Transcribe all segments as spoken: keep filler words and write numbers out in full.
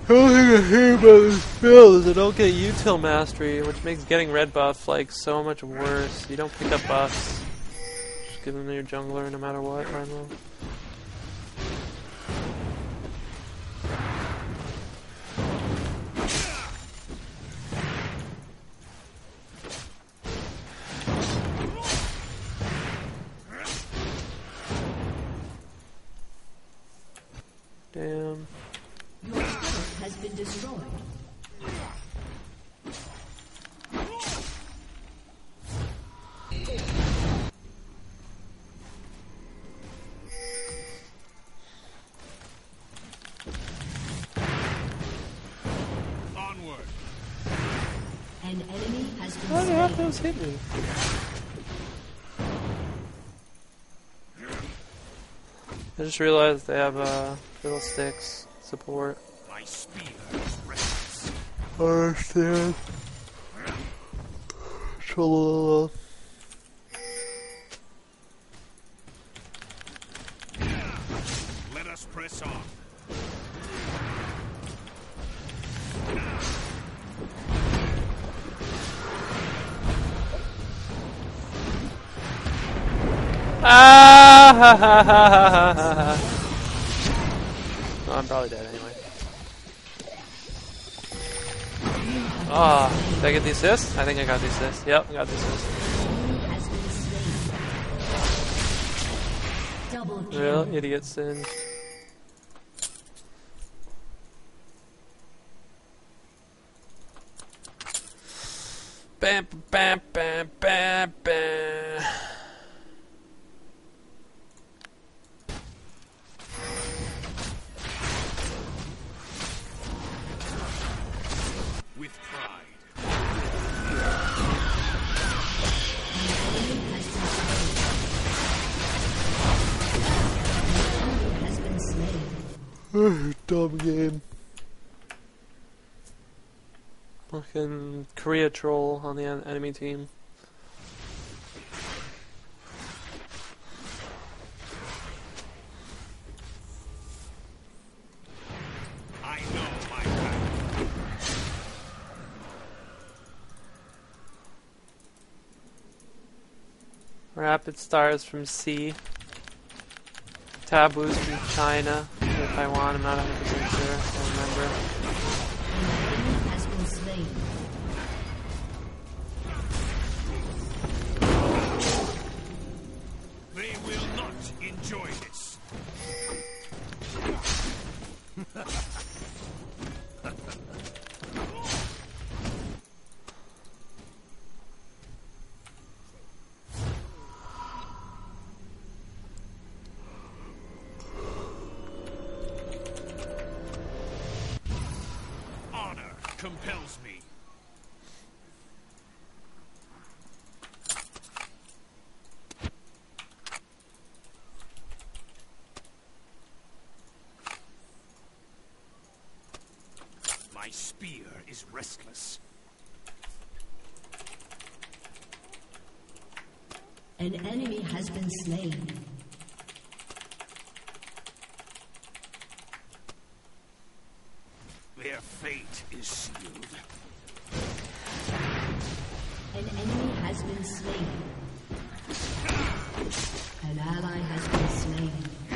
only thing I hate about this build is I don't get util mastery, which makes getting red buff like so much worse. You don't pick up buffs. Just give them to your jungler no matter what, Rhymo. Damn. Your turret has been destroyed. Onward. An enemy has been Why do half slain. those hit me? I just realized they have uh, fiddlesticks support. My spear is restless. I understand. Troll. Let us press on. Ah ha ha ha ha ha ha. Oh, I'm probably dead anyway. Ah, oh, did I get the assist? I think I got the assist. Yep, I got the assist. Has been slain. Double kill. Real idiot sin. Bam bam bam bam bam. With pride. Has been slain. Dumb game. Fucking Korea troll on the en enemy team. I know my path. Rapid stars from C. Taboos from China. Or Taiwan, I'm not one hundred percent sure. I don't remember. An enemy has been slain. They will not enjoy this. Honor compels me. My spear is restless. An enemy has been slain. Their fate is sealed. An enemy has been slain. An ally has been slain.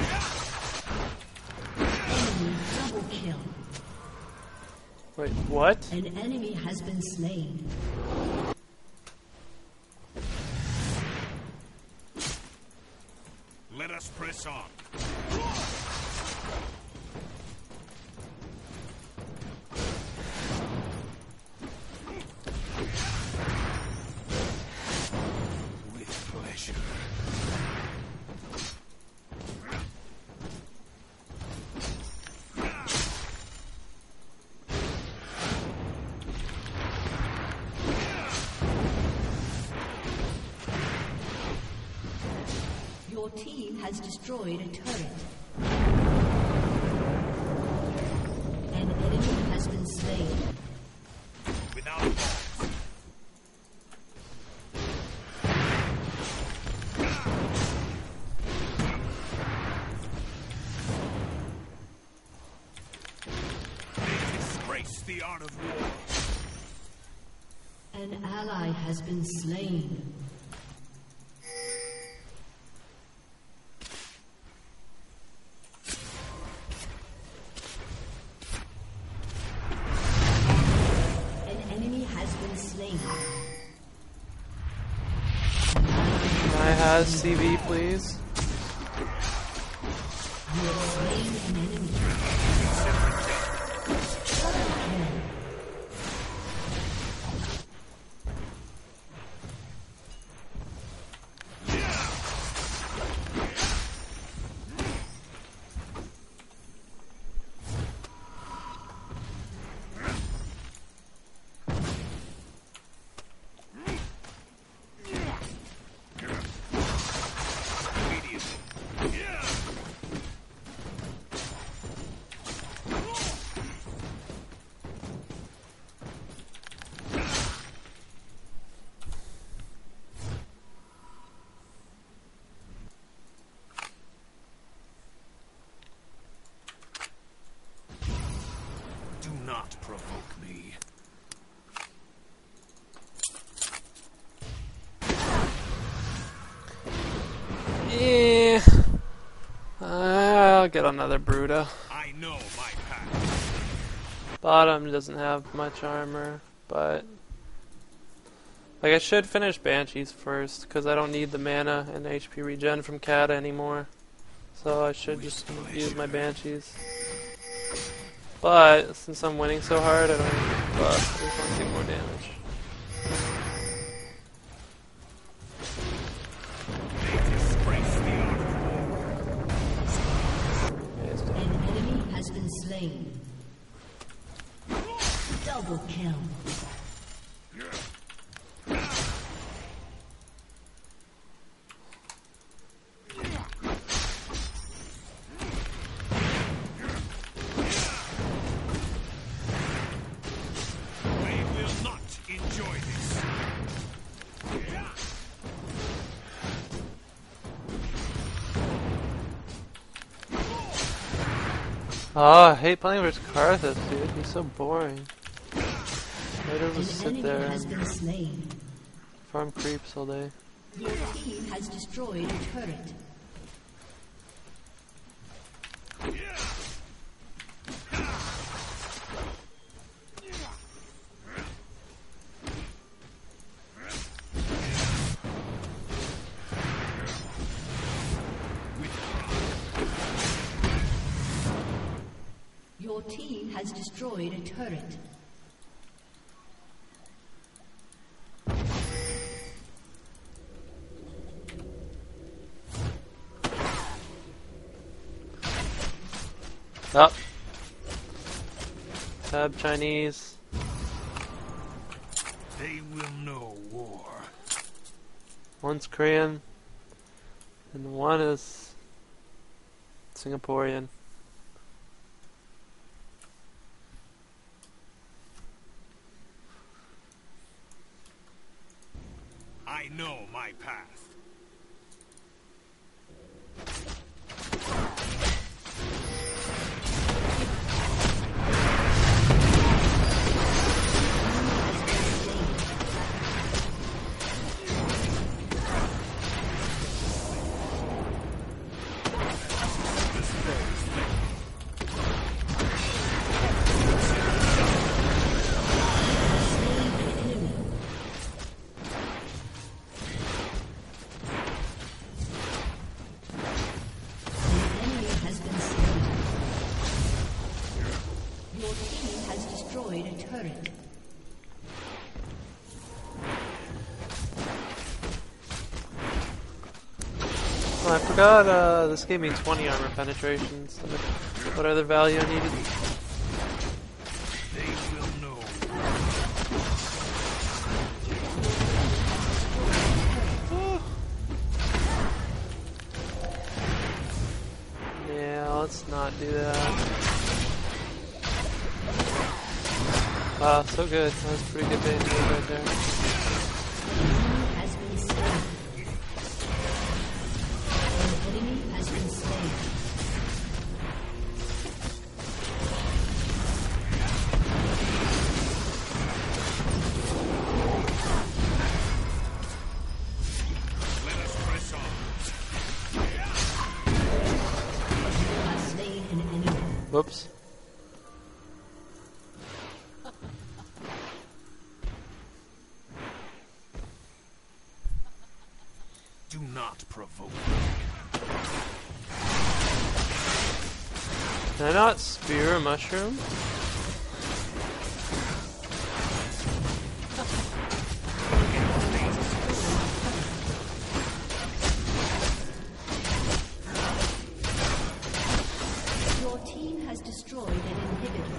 Enemy double kill. Wait, what? An enemy has been slain. Let us press on. With pleasure. Your team has destroyed a turret. An enemy has been slain. Without pause. It is the art of war. An ally has been slain. An enemy has been slain. Can I have C V, please? You have slain an enemy. Do not provoke me. Yeah. I'll get another Bruta. I know my path. Bottom doesn't have much armor, but like I should finish Banshees first because I don't need the mana and H P regen from Kata anymore. So I should just use my Banshees. But since I'm winning so hard, I don't even give a fuck. I just want to take more damage. An enemy has been slain. Double kill. Oh, I hate playing versus Karthus, dude. He's so boring. I don't An just sit enemy there has been and slain. farm creeps all day. Your team has destroyed a turret. Your team has destroyed a turret. Up. Tab Chinese. They will know war. One's Korean. And one is Singaporean. I know my path. Oh, I forgot uh, this gave me twenty armor penetration, so what other value I needed? They will know. Yeah, let's not do that. Wow, so good. That was pretty good damage right there. Has been slain. An enemy has been slain. Whoops. Do not provoke. Can I not spear a mushroom? Your team has destroyed an inhibitor.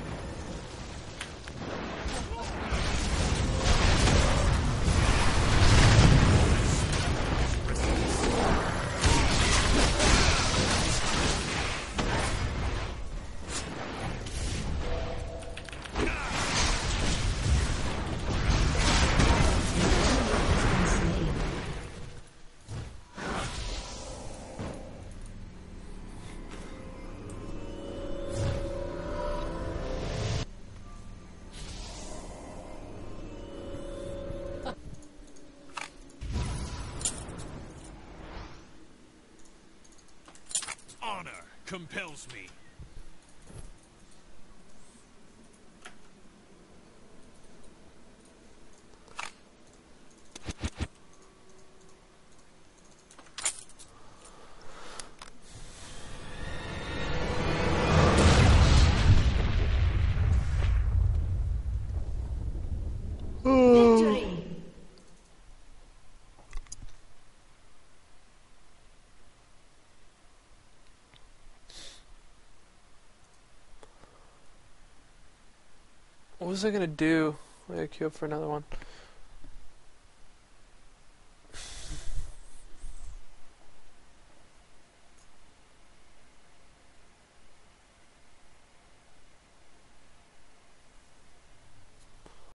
Honor compels me. Victory! What was I gonna do? I gotta queue up for another one.